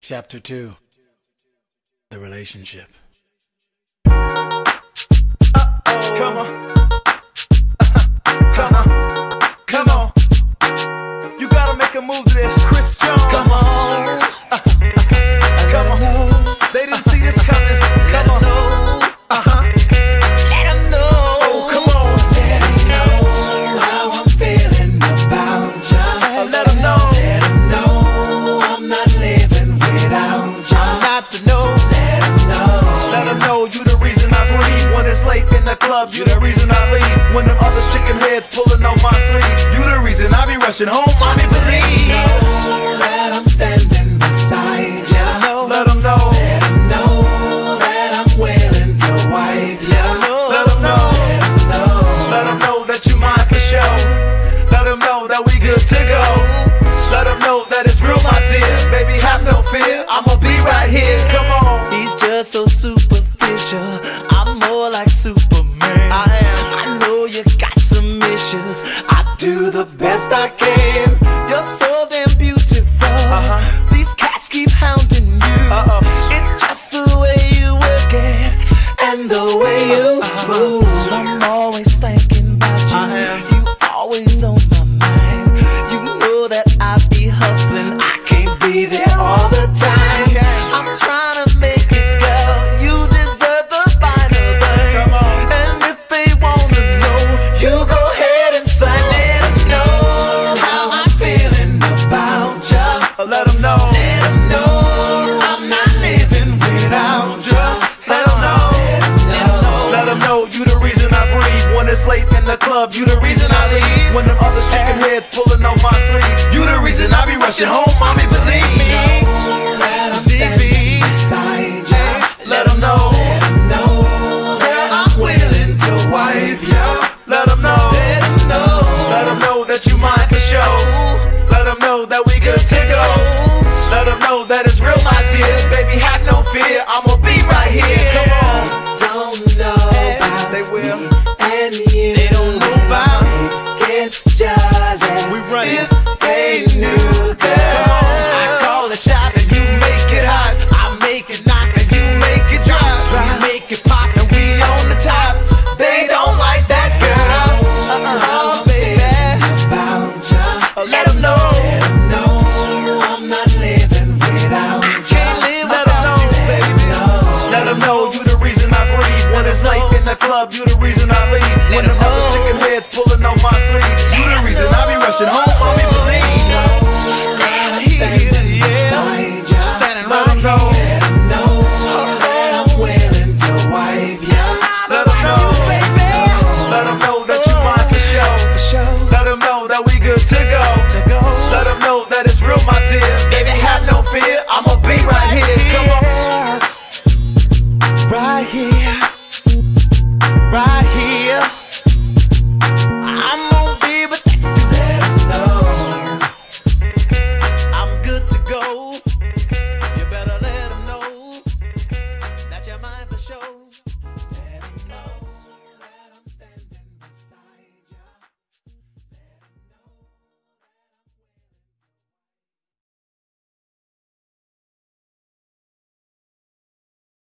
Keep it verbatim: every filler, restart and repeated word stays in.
Chapter two. The relationship. Uh-oh. Come on. Come on. Come on. You gotta make a move to this. Chris Jones. Come on. Come on. They didn't see this coming. Come on. Uh-huh. Let them know. Oh, come on. Let them know how I'm feeling about ya. Let them know. Let them know I'm not living without ya. I'm not to know. Let them know. Let them know you the reason I breathe. When it's late in the club, you the reason I leave. When them other chicken heads pulling on my sleeve, you the reason I be rushing home, mommy believe. Know that I'm standing beside ya. Let them know. Let them know that I'm willing to wife ya. Let them know. Let them know. Let them know that you mine for show. Let them know that we good to go. Let them know that it's real, my dear. Baby, have no fear, I'ma be right here. Come on. He's just so superficial. I'm more like Superman. I am. I know you got some issues. I do the best I can. You're so damn beautiful. Uh-huh. These cats keep hounding you. Uh-oh. It's just the way you work it and the way you move. I'm always thinking about you. I am. You always on my mind. You know that I be hustling. I can't be there all the time. I'm trying to make it, girl. You deserve the finer things. Come on. And if they wanna know, you go ahead and sign. Let them know How I'm feeling about ya. Let them know. Let them know I'm not living without ya. Let them know. Let them know you the reason I breathe. When it's late in the club, you the reason I leave. When them other chicken heads pulling on my sleeve, you the reason I be rushing home, mommy believe me. Know that I'm standing beside ya. Let them know. Let them know that I'm willing to wife ya. Let them know. Let them know. Let them know that you mine for show. Let them know that we good to go. Let them know that it's real, my dear. Baby, have no fear, I'ma be right here. Come on. Don't know about They will. me and you. They don't know about me. Get jealous We running. if they knew, girl. I call a shot and you make it hot. I make it knock and you make it drop. We make it pop and we on the top. They don't like that, girl. Uh-uh, baby. About ya. Let them know. Let them know I'm not living without ya. Can't live without you, baby. Let them know you the reason I breathe. When it's late in the club, you the reason I leave. When them other chicken heads pulling on my sleeve, you the reason I be rushing home, mommy believe.